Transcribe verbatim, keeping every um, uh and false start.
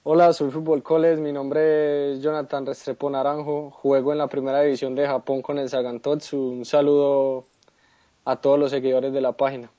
Hola, soy Fútbol Coles, mi nombre es Jonathan Restrepo Naranjo, juego en la primera división de Japón con el Sagan Tosu. Un saludo a todos los seguidores de la página.